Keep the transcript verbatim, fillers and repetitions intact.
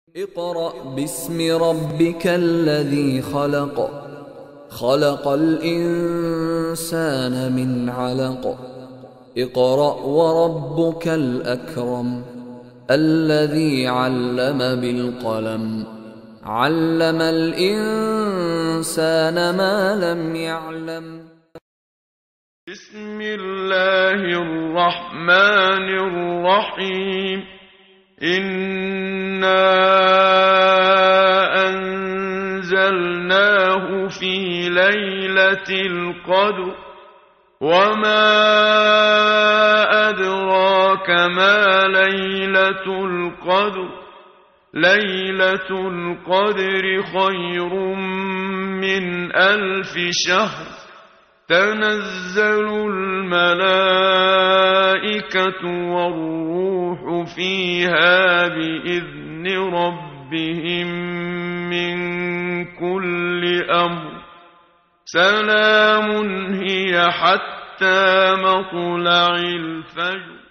اقرأ باسم ربك الذي خلق خلق الإنسان من علق اقرأ وربك الأكرم الذي علم بالقلم علم الإنسان ما لم يعلم. بسم الله الرحمن الرحيم. إنا أنزلناه في ليلة القدر وما أدراك ما ليلة القدر ليلة القدر خير من ألف شهر تنزل الملائكة والروح فيها بإذن ربهم من كل أمر سلام هي حتى مطلع الفجر.